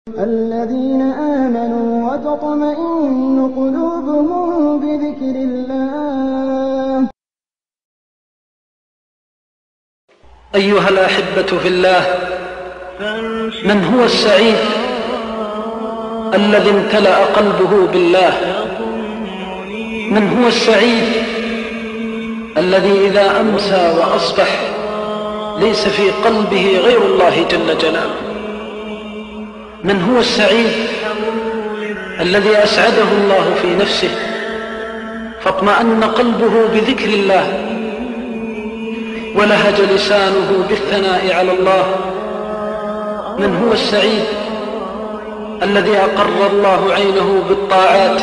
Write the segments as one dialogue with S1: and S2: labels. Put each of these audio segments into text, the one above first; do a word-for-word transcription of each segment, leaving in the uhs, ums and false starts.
S1: الذين آمنوا وتطمئن قلوبهم بذكر الله.
S2: أيها الأحبة في الله، من هو السعيد الذي امتلأ قلبه بالله؟ من هو السعيد الذي إذا أمسى وأصبح ليس في قلبه غير الله جل جلاله؟ من هو السعيد الذي أسعده الله في نفسه فاطمأن قلبه بذكر الله ولهج لسانه بالثناء على الله؟ من هو السعيد الذي أقر الله عينه بالطاعات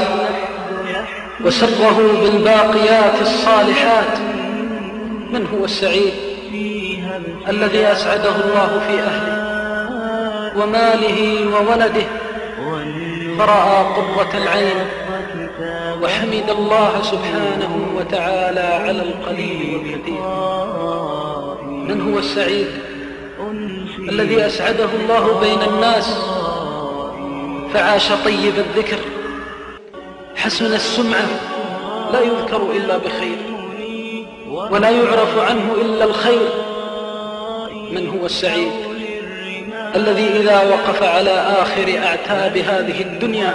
S2: وسره بالباقيات الصالحات؟ من هو السعيد الذي أسعده الله في أهله وماله وولده فرأى قرة العين وحمد الله سبحانه وتعالى على القليل والكثير؟ من هو السعيد الذي أسعده الله بين الناس فعاش طيب الذكر حسن السمعة، لا يذكر إلا بخير ولا يعرف عنه إلا الخير؟ من هو السعيد الذي إذا وقف على آخر أعتاب هذه الدنيا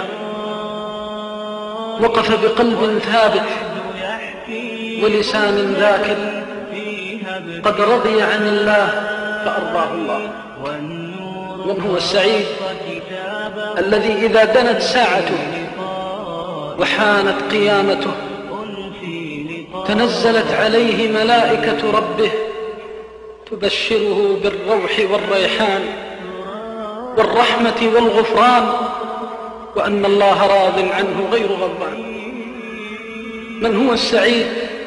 S2: وقف بقلب ثابت ولسان ذاكر قد رضي عن الله فأرضاه الله؟ من هو السعيد الذي إذا دنت ساعته وحانت قيامته تنزلت عليه ملائكة ربه تبشره بالروح والريحان والرحمة والغفران وأن الله راض عنه غير غضبان؟ من هو السعيد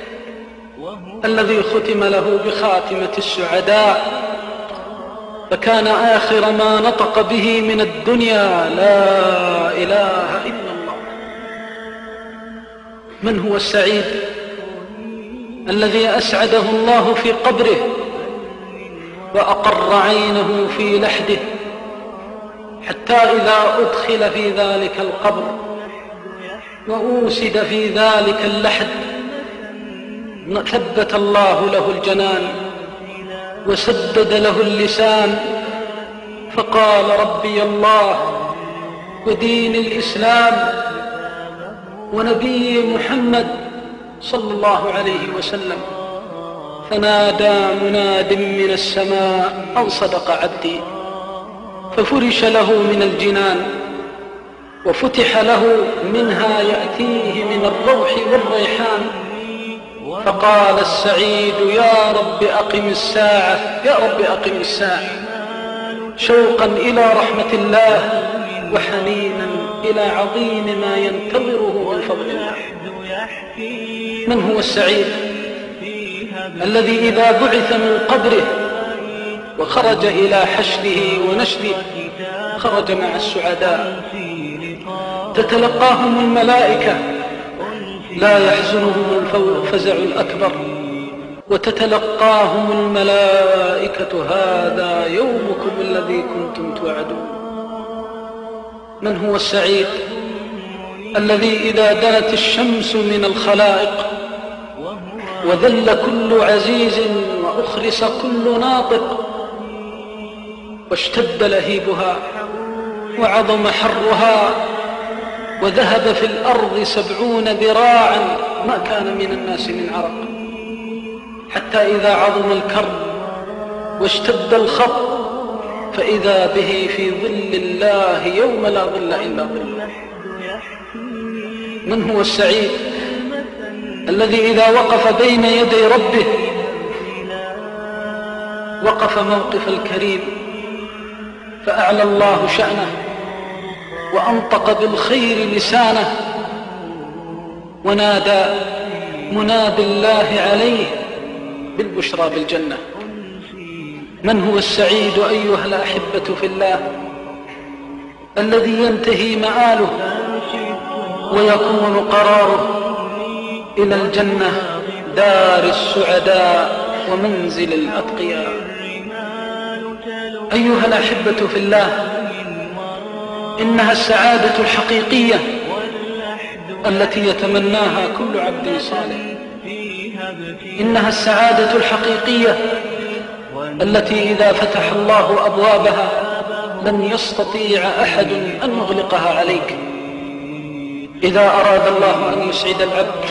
S2: الذي ختم له بخاتمة السعداء فكان آخر ما نطق به من الدنيا لا إله إلا الله؟ من هو السعيد الذي أسعده الله في قبره وأقر عينه في لحده حتى إذا أدخل في ذلك القبر وأوسد في ذلك اللحد ثبت الله له الجنان وسدد له اللسان فقال ربي الله ودين الإسلام ونبي محمد صلى الله عليه وسلم، فنادى مناد من السماء أن صدق عبدي، ففرش له من الجنان وفتح له منها يأتيه من الروح والريحان، فقال السعيد يا رب أقم الساعة، يا رب أقم الساعة، شوقا إلى رحمة الله وحنينا إلى عظيم ما ينتظره من فضل الله. من هو السعيد الذي إذا بعث من قبره وخرج إلى حشره ونشره خرج مع السعداء تتلقاهم الملائكة لا يحزنهم الفزع الأكبر وتتلقاهم الملائكة هذا يومكم الذي كنتم توعدون؟ من هو السعيد الذي إذا دنت الشمس من الخلائق وذل كل عزيز وأخرس كل ناطق واشتد لهيبها وعظم حرها وذهب في الأرض سبعون ذراعا ما كان من الناس من عرق، حتى إذا عظم الكرب واشتد الخط فإذا به في ظل الله يوم لا ظل إلا ظله؟ من هو السعيد الذي إذا وقف بين يدي ربه وقف موقف الكريم فأعلى الله شأنه وأنطق بالخير لسانه ونادى مناد الله عليه بالبشرى بالجنة؟ من هو السعيد أيها الأحبة في الله الذي ينتهي مآله ويكون قراره إلى الجنة دار السعداء ومنزل الأتقياء؟ أيها الأحبة في الله، إنها السعادة الحقيقية التي يتمناها كل عبد صالح. إنها السعادة الحقيقية التي إذا فتح الله أبوابها لن يستطيع أحد أن يغلقها عليك. إذا أراد الله أن يسعد العبد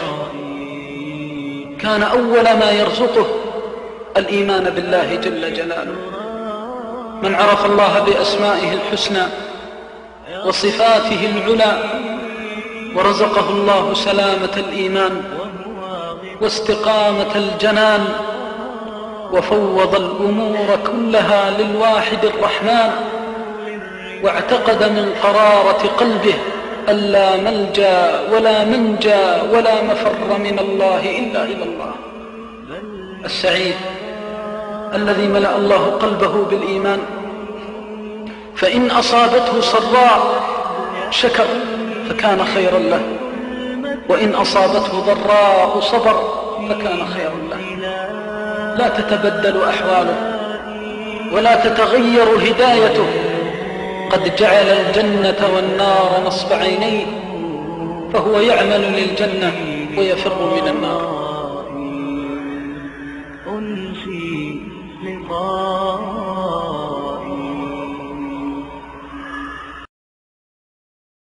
S2: كان أول ما يرزقه الإيمان بالله جل جلاله. من عرف الله بأسمائه الحسنى وصفاته العلى ورزقه الله سلامة الإيمان واستقامة الجنان وفوض الأمور كلها للواحد الرحمن واعتقد من قرارة قلبه ألا ملجأ ولا منجى ولا مفر من الله إلا إلى الله. السعيد الذي ملأ الله قلبه بالإيمان، فإن أصابته سراء شكر فكان خيرا له، وإن أصابته ضراء صبر فكان خيرا له. لا تتبدل أحواله ولا تتغير هدايته. قد جعل الجنة والنار نصب عينيه، فهو يعمل للجنة ويفر من النار.